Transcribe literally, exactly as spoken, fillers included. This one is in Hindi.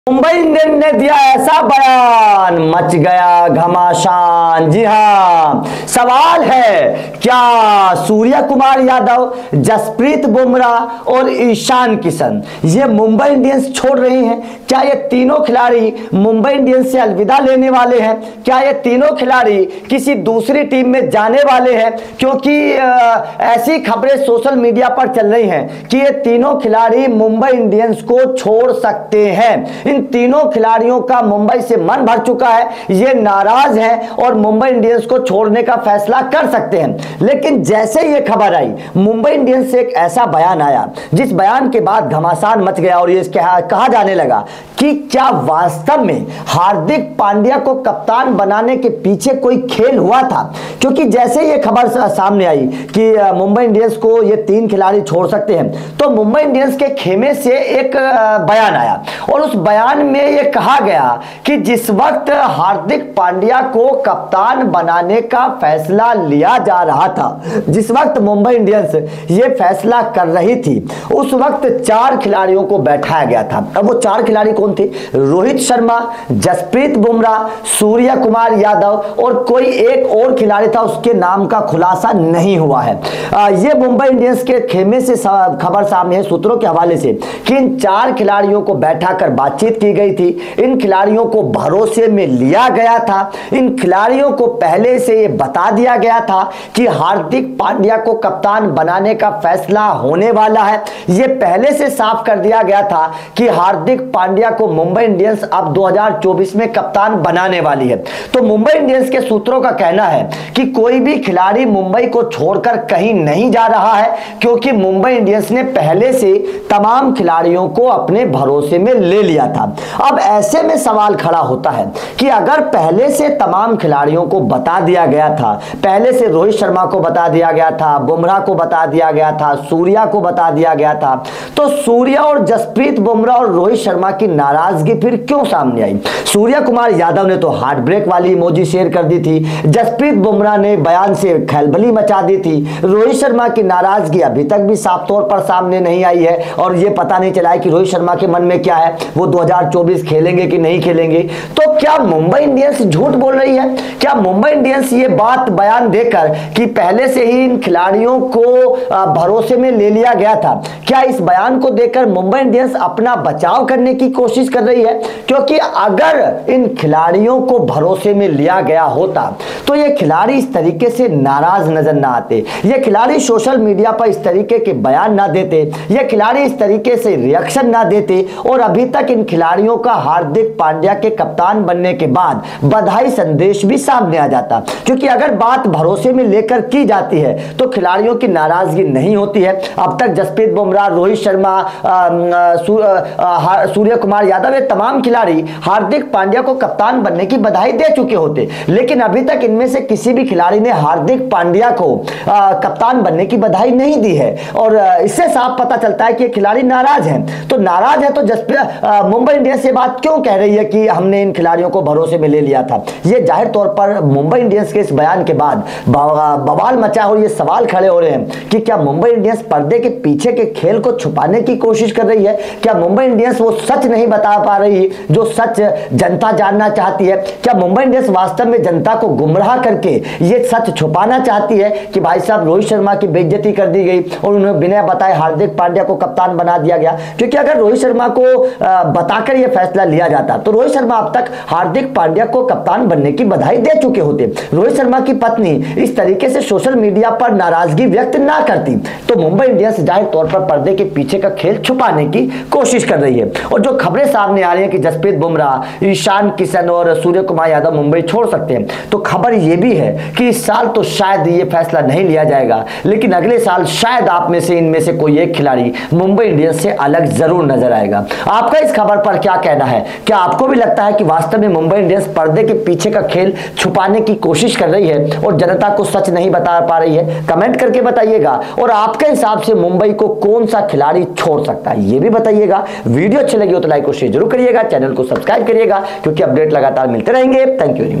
मुंबई इंडियंस ने दिया ऐसा बयान, मच गया घमासान। जी हां, सवाल है क्या सूर्य कुमार यादव, जसप्रीत बुमराह और ईशान किशन ये मुंबई इंडियंस छोड़ रहे हैं? क्या ये तीनों खिलाड़ी मुंबई इंडियंस से अलविदा लेने वाले हैं? क्या ये तीनों खिलाड़ी किसी दूसरी टीम में जाने वाले हैं? क्योंकि ऐसी खबरें सोशल मीडिया पर चल रही हैं कि ये तीनों खिलाड़ी मुंबई इंडियंस को छोड़ सकते हैं। इन तीनों खिलाड़ियों का मुंबई से मन भर चुका है, ये नाराज हैं और मुंबई इंडियंस को छोड़ने का फैसला कर सकते हैं। लेकिन जैसे ये खबर आई, मुंबई इंडियंस से एक ऐसा बयान आया जिस बयान के बाद घमासान मच गया और ये कहा जाने लगा कि क्या वास्तव में हार्दिक पांड्या को कप्तान बनाने के पीछे कोई खेल हुआ था? क्योंकि जैसे ये खबर सामने आई कि मुंबई इंडियंस को ये तीन खिलाड़ी छोड़ सकते हैं, तो मुंबई इंडियंस के खेमे से एक बयान आया और उस बयान में ये कहा गया कि जिस वक्त हार्दिक पांड्या को कप्तान बनाने का फैसला लिया जा रहा था, जिस वक्त मुंबई इंडियंस ये फैसला कर रही थी, उस वक्त चार खिलाड़ियों को बैठाया गया था। अब वो चार खिलाड़ी कौन थे? रोहित शर्मा, जसप्रीत बुमराह, सूर्य कुमार यादव और कोई एक और खिलाड़ी था, उसके नाम का खुलासा नहीं हुआ है। आ, ये मुंबई इंडियंस के खेमे से खबर सामने है सूत्रों के हवाले से कि इन चार खिलाड़ियों को बैठाकर बातचीत की गई थी, इन खिलाड़ियों को भरोसे में लिया गया था, इन खिलाड़ियों को पहले से ये बता दिया गया था कि हार्दिक पांड्या को कप्तान बनाने का फैसला होने वाला है। ये पहले से साफ कर दिया गया था कि हार्दिक पांड्या को मुंबई इंडियंस अब दो हज़ार चौबीस में कप्तान बनाने वाली है। तो मुंबई इंडियंस के सूत्रों का कहना है कि कोई भी खिलाड़ी मुंबई को छोड़कर कहीं नहीं जा रहा है, क्योंकि मुंबई इंडियंस ने पहले से तमाम खिलाड़ियों को अपने भरोसे में ले लिया था। अब ऐसे में सवाल खड़ा होता है कि अगर पहले से तमाम खिलाड़ियों को बता दिया गया था, पहले से रोहित शर्मा को बता दिया गया था, बुमराह को बता दिया गया था, सूर्या को बता दिया गया था, तो सूर्य और जसप्रीत बुमराह और रोहित शर्मा की नाराजगी फिर क्यों सामने आई? सूर्य कुमार यादव ने तो हार्ट ब्रेक वाली इमोजी शेयर कर दी थी, जसप्रीत बुमराह ने बयान से खलबली मचा दी थी, रोहित शर्मा की नाराजगी अभी तक भी साफ तौर पर सामने नहीं आई है और यह पता नहीं चला है कि रोहित शर्मा के मन में क्या है, वो दो हज़ार चौबीस खेलेंगे कि नहीं खेलेंगे। तो क्या मुंबई इंडियंस झूठ बोल रही है? क्या मुंबई इंडियंस ये बात बयान देकर कि पहले से ही इन खिलाड़ियों को भरोसे में ले लिया गया था, क्या इस बयान को देकर मुंबई इंडियंस अपना बचाव करने की कोशिश कर रही है? क्योंकि अगर इन खिलाड़ियों को भरोसे में लिया गया होता तो ये खिलाड़ी इस तरीके से नाराज नजर ना आते, ये खिलाड़ी सोशल मीडिया पर इस तरीके के बयान ना देते, ये खिलाड़ी इस तरीके से रिएक्शन ना देते और अभी तक इन खिलाड़ियों का हार्दिक पांड्या के कप्तान बनने के बाद बधाई संदेश भी सामने आ जाता। क्योंकि अगर बात भरोसे में लेकर की जाती है तो खिलाड़ियों की नाराजगी नहीं होती है। अब तक जसप्रीत बुमराह, रोहित शर्मा, सूर्य कुमार यादव, ये तमाम खिलाड़ी हार्दिक पांड्या को कप्तान बनने की बधाई दे चुके होते, लेकिन अभी तक इनमें से किसी भी खिलाड़ी ने हार्दिक पांड्या को आ, कप्तान बनने की बधाई नहीं दी है और इससे साफ पता चलता है कि खिलाड़ी नाराज हैं। तो नाराज है तो जसप्रीत मुंबई इंडियंस ये बात क्यों कह रही है कि हमने इन खिलाड़ियों को भरोसे में ले लिया था? ये जाहिर तौर पर मुंबई इंडियंस के इस बयान के बाद बवाल मचा और ये सवाल खड़े हो रहे हैं कि क्या मुंबई इंडियंस पर्दे के पीछे के खेल को छुपाने की कोशिश कर रही है? क्या मुंबई इंडियंस वो सच नहीं बता पा रही जो सच जनता जानना चाहती है? क्या मुंबई इंडियंस वास्तव में जनता को गुमराह करके ये सच छुपाना चाहती है कि भाई साहब रोहित शर्मा की बेइज्जती कर दी गई और उन्हें बिना बताए हार्दिक पांड्या को कप्तान बना दिया गया? क्योंकि अगर रोहित शर्मा को बताकर यह फैसला लिया जाता तो रोहित शर्मा अब तक हार्दिक पांड्या को कप्तान बनने की बधाई दे चुके होते। रोहित शर्मा की पत्नी इस तरीके से सोशल मीडिया पर नाराजगी व्यक्त ना करती। तो मुंबई इंडियंस जाहिर तौर पर पर्दे के पीछे का खेल छुपाने की कोशिश कर रही है और जो खबरें सामने आ रही है कि जसप्रीत बुमराह, ईशान किशन और सूर्य कुमार यादव मुंबई छोड़ सकते हैं, तो खबर यह भी है कि इस साल तो शायद ये फैसला नहीं लिया जाएगा, लेकिन अगले साल शायद आप में से इनमें से कोई एक खिलाड़ी मुंबई इंडियंस से अलग जरूर नजर आएगा। आपका इस खबर पर क्या कहना है? क्या आपको भी लगता है कि वास्तव में मुंबई इंडियंस पर्दे के पीछे का खेल छुपाने की कोशिश कर रही है और जनता को सच नहीं बता पा रही है? कमेंट करके बताइएगा और आपके हिसाब से मुंबई को कौन सा खिलाड़ी छोड़ सकता है ये भी बताइएगा। वीडियो अच्छी लगी हो तो लाइक और शेयर जरूर करिएगा, चैनल को सब्सक्राइब करिएगा क्योंकि अपडेट लगातार मिलते रहेंगे। Thank you.